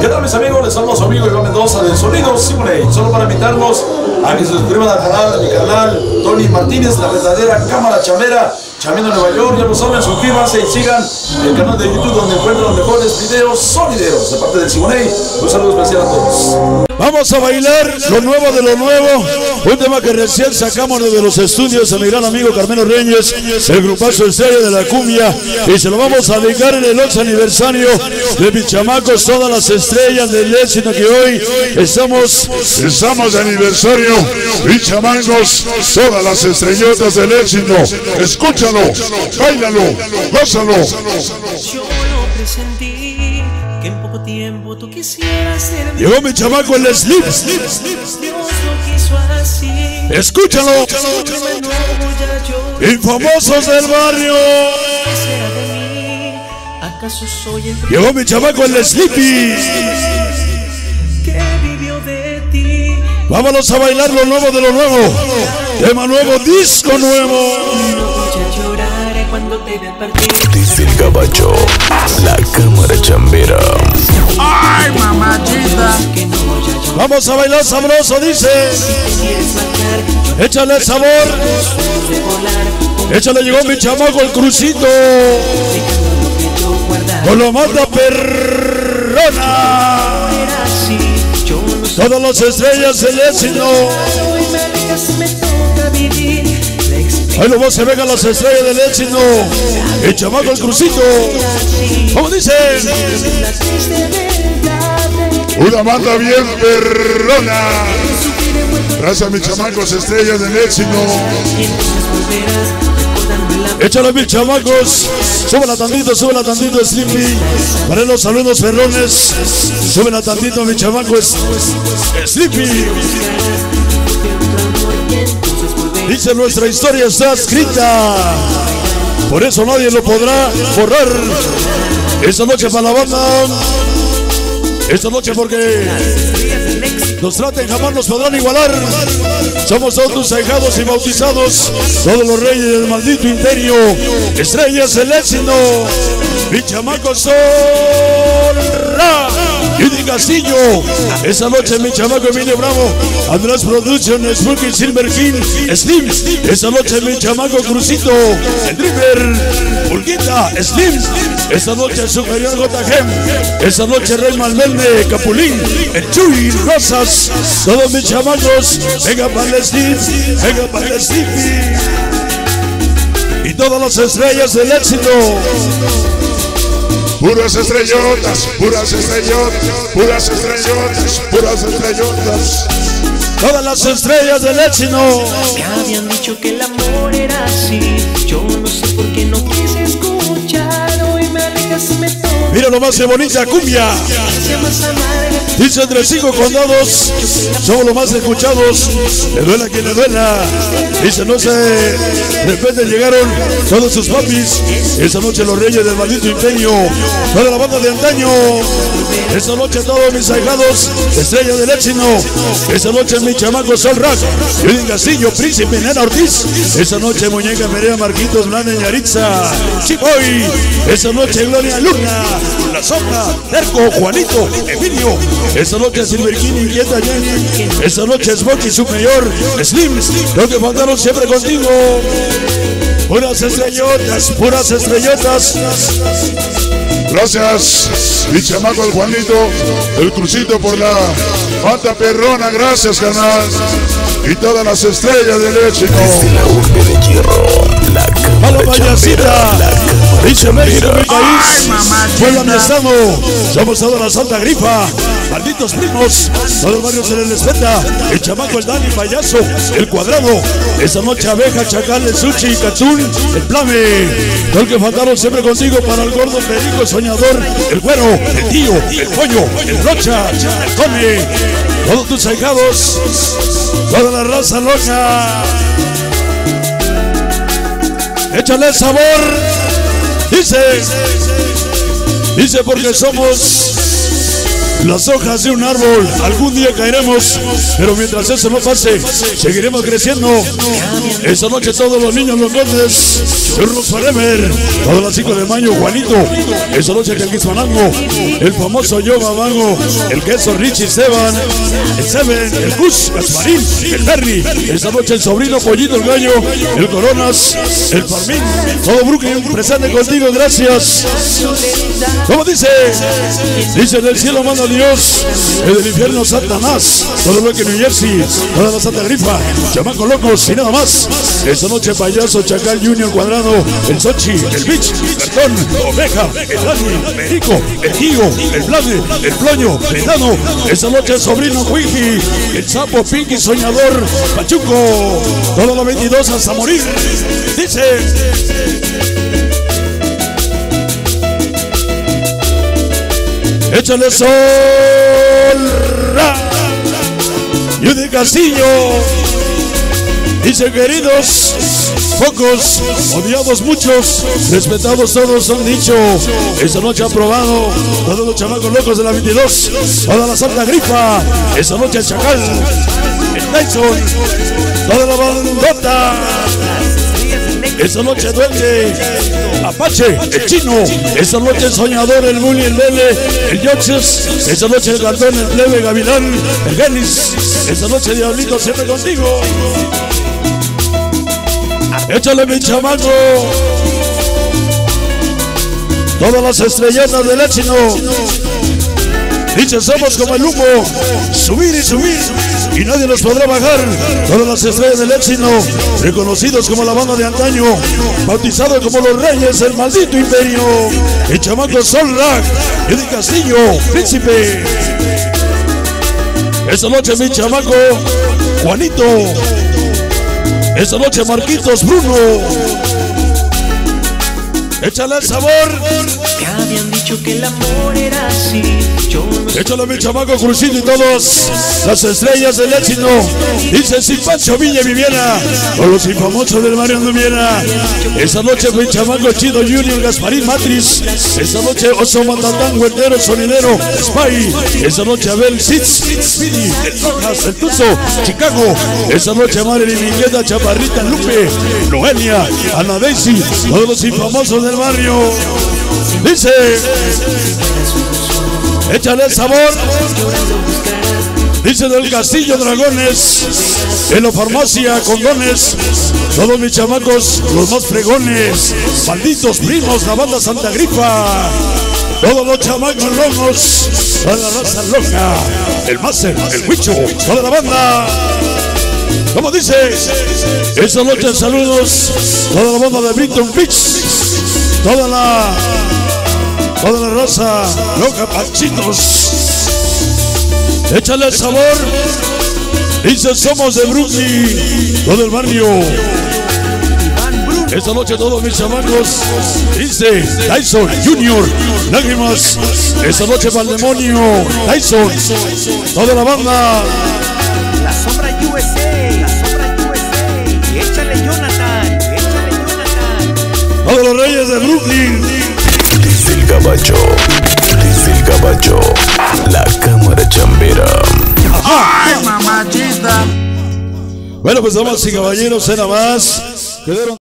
¿Qué tal, mis amigos? Les hablo a su amigo Iván Mendoza de Sonido Simone. Solo para invitarlos a que se suscriban al canal de mi canal Tony Martínez, la verdadera cámara chambera, chambeando en Nueva York. Ya lo saben, suscríbanse y sigan el canal de YouTube donde encuentran los mejores videos, son videos de parte del Simone. Un saludo especial a todos. Vamos a bailar lo nuevo de lo nuevo, un tema que recién sacamos de los estudios a mi gran amigo Carmelo Reyes, el grupazo estrella de la cumbia, y se lo vamos a dedicar en el 11 aniversario de mis chamacos, todas las estrellas del éxito que hoy estamos de aniversario, mis chamacos, todas las estrellotas del éxito. Escúchalo, báilalo, gózalo. Yo no presentí que en poco tiempo tú quisieras ser. Llegó mi chamaco el Slim. Dios lo quiso así. Escúchalo. Infamosos del barrio. Sea de mí, ¿acaso soy el Llegó mi chamaco el Sleepy. que vivió de ti? Vámonos a bailar lo nuevo de lo nuevo. Tema nuevo, disco nuevo. No voy a llorar cuando te vea partir. Desde el gabacho, la cámara chambera. ¡Ay, mamachita! Que no voy a llorar. Vamos a bailar sabroso, dice. Si te quieres marchar, Échale sabor. de volar, Échale, llegó mi chamaco el crucito. dejando lo que yo guardaba. Con lo manda perrona. Era así, yo no sé. Todas las estrellas del éxito. Hoy me alejas, me toca vivir la experiencia. Ahí nomás se vengan las estrellas del éxito. El chamaco el crucito. ¿Cómo dice? La triste verdad de que Una banda bien perrona. sufriré muerto. Gracias a mis chamacos, estrellas del éxito. Y entonces volverás recordando la Échale, mis chamacos. Súbela tantito, Sleepy. Para los saludos perrones. Súbela tantito, mi chamaco Sleepy. Dice, nuestra historia está escrita. Por eso nadie lo podrá borrar. Esta noche para la banda. Esta noche porque nos traten, jamás nos podrán igualar. Somos todos tus ahijados y bautizados, todos los reyes del maldito imperio, estrellas del éxito, mi chamaco son Judy Castillo. Esa noche mi chamaco Emilio Bravo, Andrés Productions, Spooky Silver King, Slim. Esa noche mi chamaco Crucito, el Dreamer, Pulguita, Slim. Esa noche Superior JG. Esa noche Rey Malverde, Capulín, el Chuy, Rosas. Todos mis chamacos, venga para el Slim, venga para el Sleepy. Y todas las estrellas del éxito. Puras estrellotas, puras estrellotas, puras estrellotas, puras estrellotas. Todas las estrellas del éxito. Me habían dicho que el amor era así. Yo no sé por qué no quise escuchar. Hoy me alejas, me toca. Mira lo más de bonita cumbia. Sea más amarga. Dice entre 5 condados, somos los más escuchados. Le duela a quien le duela. Dice, no sé, de repente llegaron todos sus papis. Esa noche los reyes del maldito imperio, toda la banda de antaño. Esa noche todos mis ahijados, estrellas del éxito. Esa noche mi chamaco Sol Rack, Judy Castillo, Príncipe, Nena Ortiz. Esa noche Muñeca Perea, Marquitos, Blanda, Yaritza, Chicoy. Esa noche Gloria Luna, La Sombra, Terco, Juanito, Emilio. Esa noche Silverquín, Inquieta, Jenny. Esa noche Smokey Superior, Slim. Los que mandaron siempre contigo. Puras estrellotas, puras estrellotas. Gracias, mi chamaco el Juanito, el Crucito por la banda perrona. Gracias, carnal. Y todas las estrellas del éxito. Desde la urbe de hierro, la A la cámara chambera, payasita. la cámara Dice México, mi chambera. país. mamachita. Puebla, mi estado. Somos toda la Santa Grifa. Malditos primos. Todos los barrios se les respeta. El chamaco, el Dani, payaso. El cuadrado. Esa noche abeja, chacal, el sushi, cachún, el plame. Todo el que faltaron siempre contigo para el gordo, perico, el soñador, el güero, el tío, el pollo, el rocha, el come. Todos tus ahijados. Toda la raza loca. Échale sabor. Dice porque somos las hojas de un árbol. Algún día caeremos, pero mientras eso no pase, seguiremos creciendo. Esta noche todos los niños los grandes, Churros Forever, todas las 5 de mayo, Juanito. Esta noche que Manango, el famoso Yoga Mago, el queso Richie Esteban, el Seven, el Gus, Gasparín, el Terry. Esta noche el sobrino Pollito el Gallo, el Coronas, el Farmín, todo Brooklyn presente contigo, gracias. ¿Cómo dice? Dice del cielo manda Dios, el del infierno Satanás, todo lo que New Jersey, toda la Santa Grifa, chamacos locos y nada más. Esta noche Payaso, Chacal Junior Cuadrado, el Sochi, el Bitch, Cartón, Oveja, el Dani, Perico, el Tío, el Blade, el Ploño, Pedano. Esta noche el sobrino Quiji, el Sapo, Pinky, Soñador, Pachuco, todos los 22 hasta morir. Dice. Échale sol, Judy Castillo. Dice queridos, pocos, odiados muchos, respetados todos han dicho. Esta noche aprobado, todos los chamacos locos de la 22, toda la Santa Grifa. Esta noche el Chacal, el Tyson, toda la bandota. Esta noche Duende, Apache, el Chino. Esta noche el Soñador, el Bully, el Lele, el Yoxes. Esta noche el Cantón, el Plebe, Gavilán, el Genis. Esta noche Diablito siempre contigo. Échale mi chamaco. Todas las estrellitas del éxito. Dice somos como el humo, subir y subir, y nadie nos podrá bajar. Todas las estrellas del éxito, reconocidos como la banda de antaño, bautizados como los reyes del maldito imperio. El chamaco Sol Rack, Judy Castillo, Príncipe. Esta noche mi chamaco Juanito. Esta noche Marquitos Bruno. Échale el sabor. Me habían dicho que el amor era así. Yo no sé. Échale mi chamaco Crucito y todos las estrellas del éxito. Dice sin Pancho Villa y Viviana, con los infamosos del barrio Anduviera. Esta noche mi chamaco Chido Junior, Gasparín Matriz. Esta noche Oso Matatán, Huertero, Sonidero, Spy. Esta noche Abel Sitz, Speedy, el Rojas, el Tuzo, Chicago. Esta noche Marilyn Miguel, Chaparrita, Lupe, Noelia, Ana Daisy, todos los infamosos del barrio. Dice, échale el sabor. Dice del Castillo Dragones, en la farmacia Condones, todos mis chamacos, los más fregones, malditos primos, la banda Santa Grifa, todos los chamacos locos, toda la raza loca, el Master, el Huicho, toda la banda. ¿Cómo dice? Esta noche saludos, toda la banda de Brighton Beach, toda la raza loca, panchitos. Échale el sabor. Dice somos de Brooklyn, todo el barrio. Esta noche todos mis chamacos. Dice Tyson Junior, Lágrimas. Esta noche Valdemonio, Tyson, toda la banda. La sombra USA, la sombra USA. Échale Jonathan, échale Jonathan. Todos los reyes de Brooklyn. Desde el Gabacho, la cámara chambera. Ay, mamachita. Bueno, pues damas y caballeros, era más. Quedaron